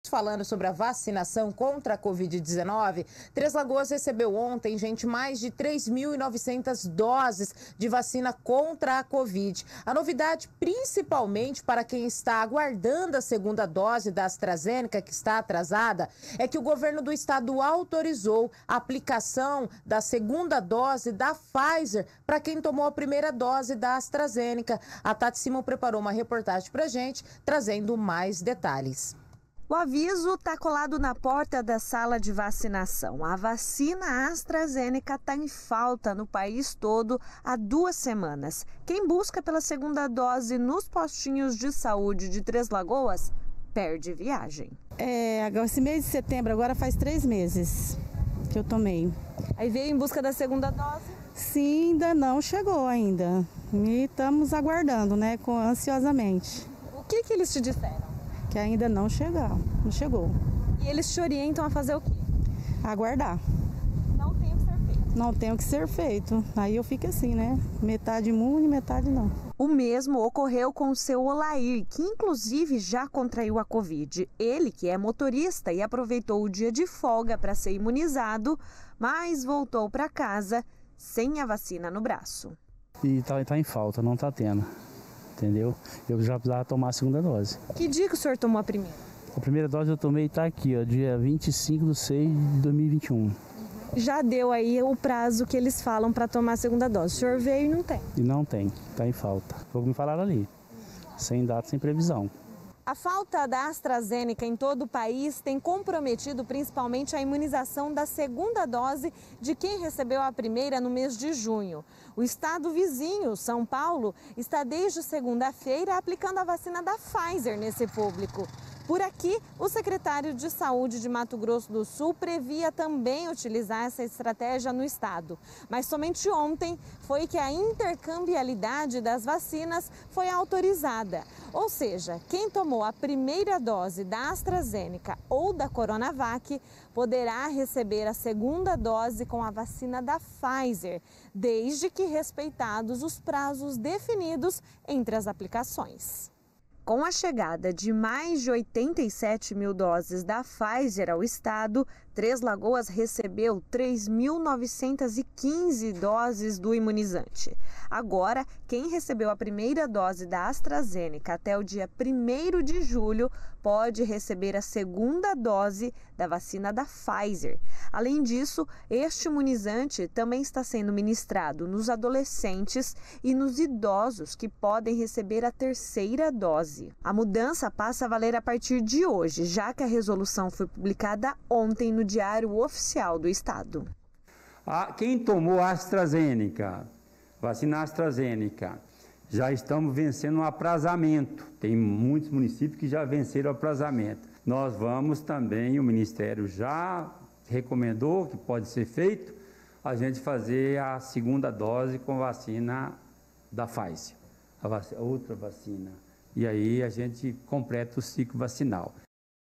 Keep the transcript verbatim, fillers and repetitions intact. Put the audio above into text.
Falando sobre a vacinação contra a covid dezenove, Três Lagoas recebeu ontem, gente, mais de três mil e novecentas doses de vacina contra a Covid. A novidade, principalmente para quem está aguardando a segunda dose da AstraZeneca, que está atrasada, é que o governo do estado autorizou a aplicação da segunda dose da Pfizer para quem tomou a primeira dose da AstraZeneca. A Tati Simon preparou uma reportagem para a gente, trazendo mais detalhes. O aviso está colado na porta da sala de vacinação. A vacina AstraZeneca está em falta no país todo há duas semanas. Quem busca pela segunda dose nos postinhos de saúde de Três Lagoas perde viagem. É, esse mês de setembro agora faz três meses que eu tomei. Aí veio em busca da segunda dose? Sim, ainda não chegou ainda. E estamos aguardando, né, com, ansiosamente. O que, que eles te disseram? Que ainda não chegou, não chegou. E eles te orientam a fazer o quê? Aguardar. Não tem o que ser feito. Não tem o que ser feito. Aí eu fico assim, né? Metade imune, metade não. O mesmo ocorreu com o seu Olair, que inclusive já contraiu a Covid. Ele, que é motorista e aproveitou o dia de folga para ser imunizado, mas voltou para casa sem a vacina no braço. E tá, tá em falta, não tá tendo. Entendeu? Eu já precisava tomar a segunda dose. Que dia que o senhor tomou a primeira? A primeira dose eu tomei tá aqui, ó, dia vinte e cinco de seis de dois mil e vinte e um. Já deu aí o prazo que eles falam para tomar a segunda dose. O senhor veio e não tem? E não tem, tá em falta. Foi o que me falaram ali. Sem data, sem previsão. A falta da AstraZeneca em todo o país tem comprometido principalmente a imunização da segunda dose de quem recebeu a primeira no mês de junho. O estado vizinho, São Paulo, está desde segunda-feira aplicando a vacina da Pfizer nesse público. Por aqui, o secretário de Saúde de Mato Grosso do Sul previa também utilizar essa estratégia no estado. Mas somente ontem foi que a intercambiabilidade das vacinas foi autorizada. Ou seja, quem tomou a primeira dose da AstraZeneca ou da Coronavac poderá receber a segunda dose com a vacina da Pfizer, desde que respeitados os prazos definidos entre as aplicações. Com a chegada de mais de oitenta e sete mil doses da Pfizer ao estado, Três Lagoas recebeu três mil novecentas e quinze doses do imunizante. Agora, quem recebeu a primeira dose da AstraZeneca até o dia primeiro de julho pode receber a segunda dose da vacina da Pfizer. Além disso, este imunizante também está sendo ministrado nos adolescentes e nos idosos que podem receber a terceira dose. A mudança passa a valer a partir de hoje, já que a resolução foi publicada ontem no Diário Oficial do Estado. Ah, quem tomou a AstraZeneca, vacina AstraZeneca, já estamos vencendo um aprazamento. Tem muitos municípios que já venceram o aprazamento. Nós vamos também, o Ministério já recomendou que pode ser feito, a gente fazer a segunda dose com vacina da Pfizer, a vac- outra vacina. E aí a gente completa o ciclo vacinal.